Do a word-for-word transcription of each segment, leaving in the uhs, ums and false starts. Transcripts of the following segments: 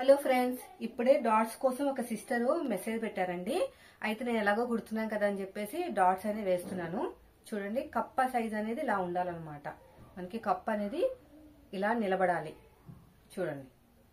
Hello friends, ఇప్పుడే dots కోసం ఒక సిస్టర్ మెసేజ్ పెట్టారండి. అయితే నేను ఎలాగో కుడుతున్నాను కదా అని చెప్పేసి డాట్స్ అనేది వేస్తున్నాను. చూడండి, కప్ప సైజ్ అనేది ఇలా ఉండాలన్నమాట. మనకి కప్ప అనేది ఇలా నిలబడాలి. చూడండి,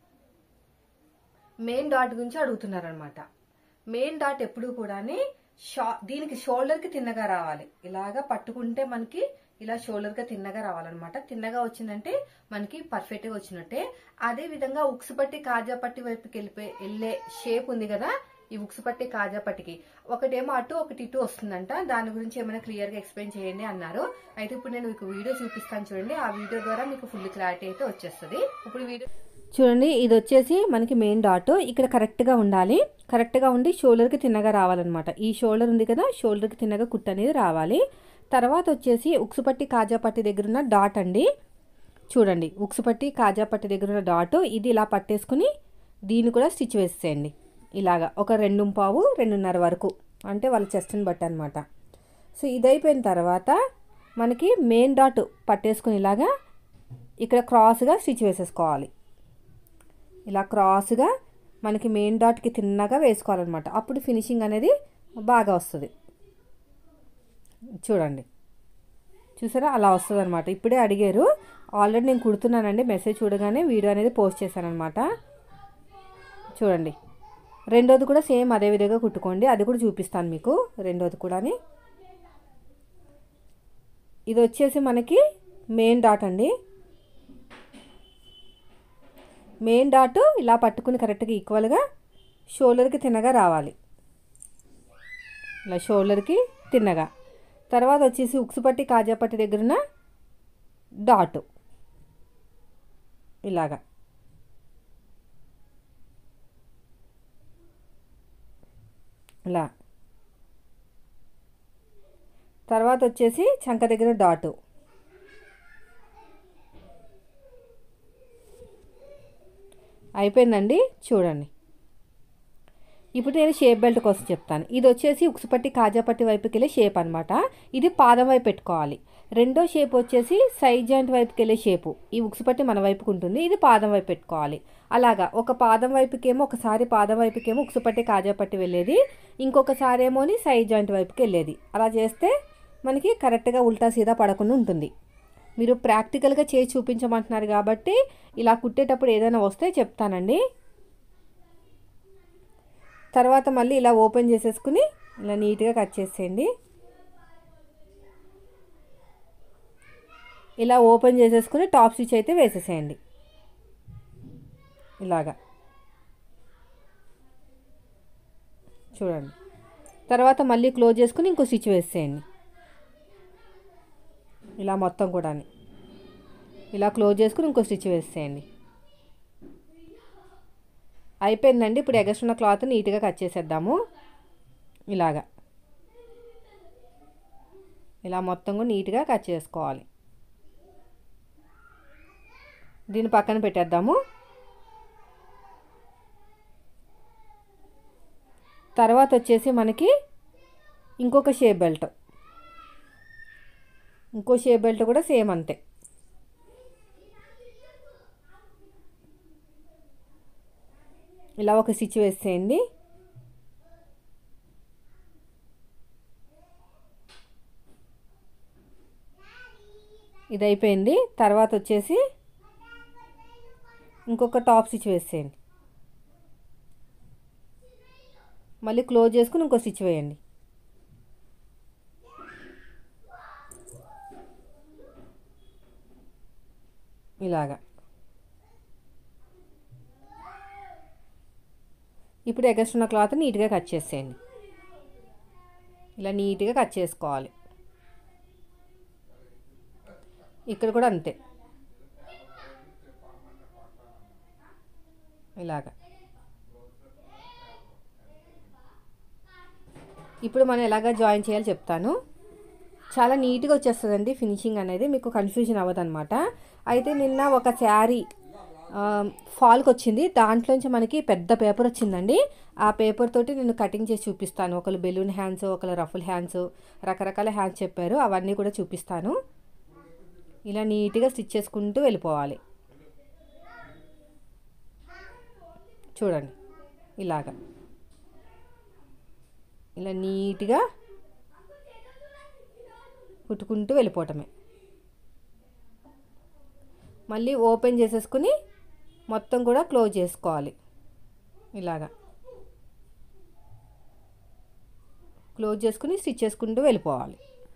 మెయిన్ డాట్ గురించి అడుగుతున్నారనమాట. మెయిన్ డాట్ ఎప్పుడు కూడా దీనికి షోల్డర్ కి తిన్నగా రావాలి. ఇలాగా పట్టుకుంటే మనకి ఇలా షోల్డర్ గా తిన్నగా రావాలన్నమాట. తిన్నగా వచ్చిందంటే మనకి పర్ఫెక్ట్ గా వచ్చినట్టే. అదే విధంగా ఉక్సు పట్టి కాజా పట్టి వైపుకి వెళ్ళిపోయి వెళ్ళే షేప్ ఉంది కదా, ఈ ఉక్సు పట్టి కాజా పట్టికి ఒకటేమో అటు ఒకటి ఇటు వస్తుందంట. దాని గురించి ఏమైనా క్లియర్ గా ఎక్స్ప్లెయిన్ చేయండి అన్నారు. అయితే ఇప్పుడు నేను మీకు వీడియో చూపిస్తాను చూడండి. ఆ వీడియో ద్వారా మీకు ఫుల్ క్లారిటీ అయితే వచ్చేస్తుంది. ఇప్పుడు వీడియో చూడండి, ఇది వచ్చేసి మనకి మెయిన్ డాట్ ఇక్కడ కరెక్ట్ గా ఉండాలి. కరెక్ట్ గా ఉండి షోల్డర్ కి తిన్నగా రావాలన్నమాట. ఈ షోల్డర్ ఉంది కదా, షోల్డర్ కి తిన్నగా కుట్టు అనేది రావాలి. తర్వాత వచ్చేసి ఉక్సుపట్టి కాజాపట్టి దగ్గర ఉన్న డాట్ అండి. చూడండి, ఉక్సుపట్టి కాజాపట్టి దగ్గర ఉన్న డాట్ ఇది ఇలా పట్టేసుకుని దీన్ని కూడా స్టిచ్ వేసేయండి. ఇలాగా ఒక రెండు పావు రెండున్నర వరకు, అంటే వాళ్ళ చెస్ట్ని బట్టి అనమాట. సో ఇది అయిపోయిన తర్వాత మనకి మెయిన్ డాట్ పట్టేసుకుని ఇలాగా ఇక్కడ క్రాస్గా స్టిచ్ వేసేసుకోవాలి. ఇలా క్రాస్గా మనకి మెయిన్ డాట్కి తిన్నగా వేసుకోవాలన్నమాట. అప్పుడు ఫినిషింగ్ అనేది బాగా వస్తుంది. చూడండి, చూసారా, అలా వస్తుంది అనమాట. ఇప్పుడే అడిగారు, ఆల్రెడీ నేను కుడుతున్నానండి. మెసేజ్ చూడగానే వీడియో అనేది పోస్ట్ చేశాను అనమాట. చూడండి, రెండోది కూడా సేమ్ అదే విధంగా కుట్టుకోండి. అది కూడా చూపిస్తాను మీకు. రెండోది కూడా ఇది వచ్చేసి మనకి మెయిన్ డాట్ అండి. మెయిన్ డాట్ ఇలా పట్టుకుని కరెక్ట్గా ఈక్వల్గా షోల్డర్కి తిన్నగా రావాలి. ఇలా షోల్డర్కి తిన్నగా. తర్వాత వచ్చేసి ఉక్సుపట్టి కాజాపట్టి దగ్గరున్న డాట్ ఇలాగా ఇలా. తర్వాత వచ్చేసి చంక దగ్గర డాట్. అయిపోయిందండి. చూడండి, ఇప్పుడు నేను షేప్ బెల్ట్ కోసం చెప్తాను. ఇది వచ్చేసి ఉక్సుపట్టి కాజాపట్టి వైపుకి వెళ్ళే షేప్ అనమాట. ఇది పాదం వైపు పెట్టుకోవాలి. రెండో షేప్ వచ్చేసి సైడ్ జాయింట్ వైపుకి వెళ్ళే షేపు. ఈ ఉక్సుపట్టి మన వైపుకు ఉంటుంది, ఇది పాదం వైపు పెట్టుకోవాలి. అలాగా ఒక పాదం వైపుకేమో ఒకసారి పాదం వైపుకేమో ఉక్సుపట్టి కాజాపట్టి వెళ్ళేది, ఇంకొకసారి ఏమోని సైడ్ జాయింట్ వైపుకి వెళ్ళేది. అలా చేస్తే మనకి కరెక్ట్గా ఉల్టా సీదా పడకుండా ఉంటుంది. మీరు ప్రాక్టికల్గా చేసి చూపించమంటున్నారు కాబట్టి ఇలా కుట్టేటప్పుడు ఏదైనా వస్తే చెప్తానండి. తర్వాత మళ్ళీ ఇలా ఓపెన్ చేసేసుకుని ఇలా నీట్గా కట్ చేసేయండి. ఇలా ఓపెన్ చేసేసుకుని టాప్ స్టిచ్ అయితే వేసేసేయండి ఇలాగా. చూడండి, తర్వాత మళ్ళీ క్లోజ్ చేసుకుని ఇంకో స్టిచ్ వేసేయండి. ఇలా మొత్తం కూడా ఇలా క్లోజ్ చేసుకుని ఇంకో స్టిచ్ వేసేయండి. అయిపోయిందండి. ఇప్పుడు ఎగస్ట్రా క్లాత్ నీట్గా కట్ చేసేద్దాము. ఇలాగా ఇలా మొత్తం కూడా నీట్గా కట్ చేసుకోవాలి. దీన్ని పక్కన పెట్టేద్దాము. తర్వాత వచ్చేసి మనకి ఇంకొక షేప్ బెల్ట్. ఇంకో షేప్ బెల్ట్ కూడా సేమ్ అంతే. ఇలా ఒక స్టిచ్ వేసేయండి. ఇది అయిపోయింది. తర్వాత వచ్చేసి ఇంకొక టాప్ స్టిచ్ వేసేయండి. మళ్ళీ క్లోజ్ చేసుకుని ఇంకో స్టిచ్ వేయండి. ఇలాగా. ఇప్పుడు ఎగస్ట్రా క్లాత్ నీట్గా కట్ చేసేయండి. ఇలా నీట్గా కట్ చేసుకోవాలి. ఇక్కడ కూడా అంతే. ఇలాగా. ఇప్పుడు మనం ఎలాగ జాయిన్ చేయాలో చెప్తాను. చాలా నీట్గా వచ్చేస్తుందండి ఫినిషింగ్ అనేది, మీకు కన్ఫ్యూజన్ అవ్వదు అనమాట. అయితే నిన్న ఒక శారీ ఫాల్కి వచ్చింది, దాంట్లోంచి మనకి పెద్ద పేపర్ వచ్చిందండి. ఆ పేపర్ తోటి నేను కటింగ్ చేసి చూపిస్తాను. ఒకళ్ళు బెలూన్ హ్యాండ్స్, ఒకళ్ళు రఫుల్ హ్యాండ్స్, రకరకాల హ్యాండ్స్ చెప్పారు, అవన్నీ కూడా చూపిస్తాను. ఇలా నీట్గా స్టిచ్ చేసుకుంటూ వెళ్ళిపోవాలి. చూడండి ఇలాగా ఇలా నీట్గా కుట్టుకుంటూ వెళ్ళిపోవటమే. మళ్ళీ ఓపెన్ చేసేసుకుని మొత్తం కూడా క్లోజ్ చేసుకోవాలి. ఇలాగా క్లోజ్ చేసుకుని స్టిచ్ చేసుకుంటూ వెళ్ళిపోవాలి.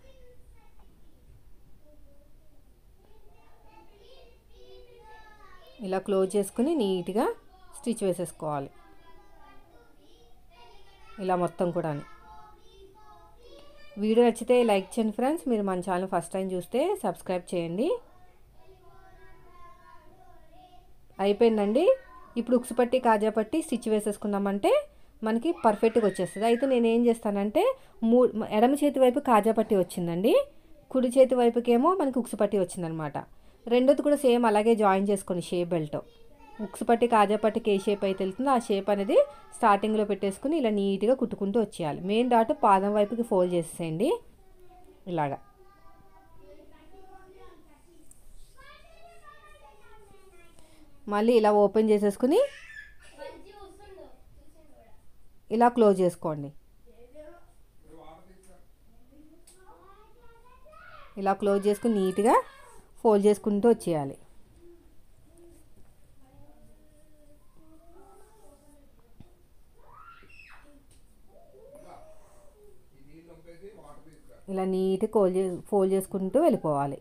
ఇలా క్లోజ్ చేసుకుని నీట్గా స్టిచ్ వేసేసుకోవాలి. ఇలా మొత్తం కూడా. వీడియో నచ్చితే లైక్ చేయండి ఫ్రెండ్స్. మీరు మన ఛానల్ ఫస్ట్ టైం చూస్తే సబ్స్క్రైబ్ చేయండి. అయిపోయిందండి. ఇప్పుడు ఉక్సు పట్టి కాజా పట్టి స్టిచ్ వేసేసుకున్నామంటే మనకి పర్ఫెక్ట్గా వచ్చేస్తుంది. అయితే నేను ఏం చేస్తానంటే మూ ఎడమ చేతి వైపు కాజా పట్టి వచ్చిందండి, కుడి చేతి వైపుకేమో మనకి ఉక్సు పట్టి వచ్చిందనమాట. రెండోది కూడా సేమ్ అలాగే జాయిన్ చేసుకోండి షేప్ బెల్ట్. ఉక్సు పట్టి కాజా పట్టికి ఏ షేప్ అయితే వెళ్తుందో ఆ షేప్ అనేది స్టార్టింగ్లో పెట్టేసుకుని ఇలా నీట్గా కుట్టుకుంటూ వచ్చేయాలి. మెయిన్ డాట్ పాదం వైపుకి ఫోల్డ్ చేసేయండి ఇలాగా. మళ్ళీ ఇలా ఓపెన్ చేసేసుకుని ఇలా క్లోజ్ చేసుకోండి. ఇలా క్లోజ్ చేసుకుని నీట్గా ఫోల్డ్ చేసుకుంటూ వచ్చేయాలి. ఇలా నీట్గా కోల్ ఫోల్డ్ చేసుకుంటూ వెళ్ళిపోవాలి.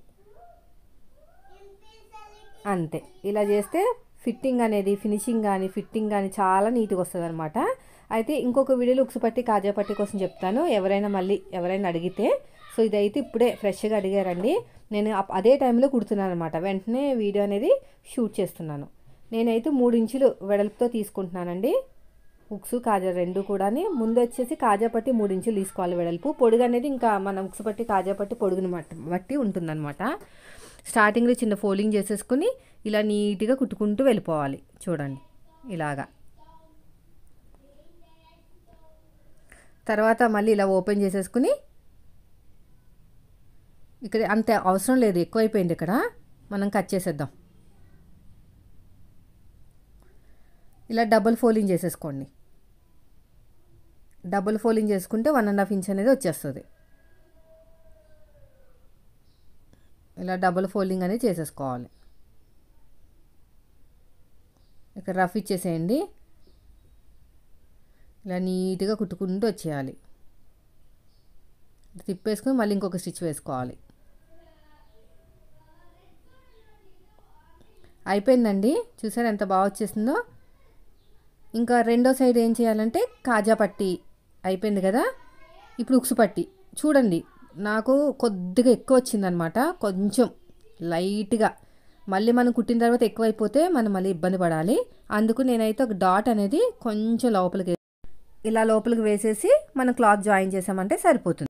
అంతే. ఇలా చేస్తే ఫిట్టింగ్ అనేది ఫినిషింగ్ కానీ ఫిట్టింగ్ కానీ చాలా నీట్గా వస్తుంది అనమాట. అయితే ఇంకొక వీడియోలో ఉక్సు పట్టి కాజా పట్టి కోసం చెప్తాను, ఎవరైనా మళ్ళీ ఎవరైనా అడిగితే. సో ఇదైతే ఇప్పుడే ఫ్రెష్గా అడిగారండి, నేను అదే టైంలో కుడుతున్నాను అనమాట. వెంటనే వీడియో అనేది షూట్ చేస్తున్నాను. నేనైతే మూడు ఇంచులు వెడల్పుతో తీసుకుంటున్నానండి. ఉక్సు కాజా రెండు కూడా. ముందు వచ్చేసి కాజా పట్టి మూడు ఇంచులు తీసుకోవాలి వెడల్పు. పొడుగు అనేది ఇంకా మనం ఉక్సు పట్టి కాజా పట్టి పొడుగుని బట్టి ఉంటుందన్నమాట. స్టార్టింగ్లో చిన్న ఫోల్డింగ్ చేసేసుకుని ఇలా నీట్గా కుట్టుకుంటూ వెళ్ళిపోవాలి. చూడండి ఇలాగా. తర్వాత మళ్ళీ ఇలా ఓపెన్ చేసేసుకుని ఇక్కడ అంత అవసరం లేదు, ఎక్కువైపోయింది ఇక్కడ, మనం కట్ చేసేద్దాం. ఇలా డబుల్ ఫోల్డింగ్ చేసేసుకోండి. డబుల్ ఫోల్డింగ్ చేసుకుంటే వన్ అండ్ హాఫ్ ఇంచ్ అనేది వచ్చేస్తుంది. ఇలా డబుల్ ఫోల్డింగ్ అనేది చేసేసుకోవాలి. ఇక్కడ రఫ్ ఇచ్చేసేయండి. ఇలా నీట్గా కుట్టుకుంటూ వచ్చేయాలి. తిప్పేసుకుని మళ్ళీ ఇంకొక స్టిచ్ వేసుకోవాలి. అయిపోయిందండి. చూసారు ఎంత బాగా వచ్చేసిందో. ఇంకా రెండో సైడ్ ఏం చేయాలంటే కాజా పట్టి అయిపోయింది కదా, ఇప్పుడు ఉక్సు పట్టి చూడండి. నాకు కొద్దిగా ఎక్కువ వచ్చిందనమాట, కొంచెం లైట్గా. మళ్ళీ మనం కుట్టిన తర్వాత ఎక్కువైపోతే మనం మళ్ళీ ఇబ్బంది పడాలి. అందుకు నేనైతే ఒక డాట్ అనేది కొంచెం లోపలికి ఇలా లోపలికి వేసేసి మనం క్లాత్ జాయిన్ చేసామంటే సరిపోతుంది.